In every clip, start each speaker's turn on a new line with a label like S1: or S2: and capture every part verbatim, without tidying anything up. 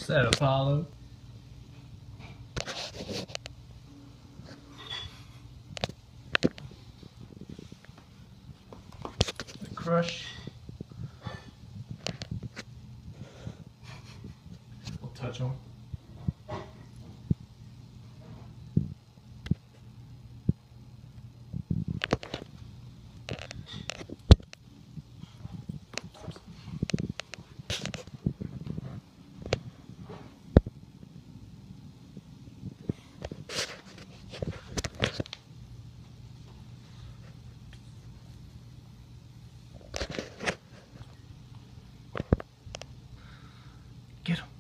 S1: Said Apollo. The Crush. We'll touch them. Get him.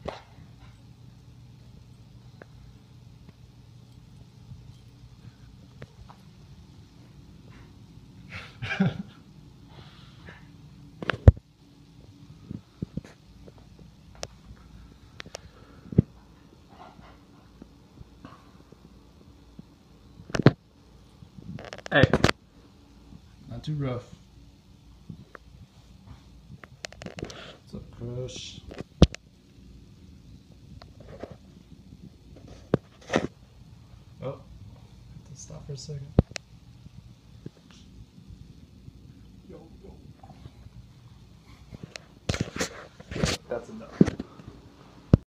S1: Hey, not too rough. What's up, Crush? Oh, have to stop for a second.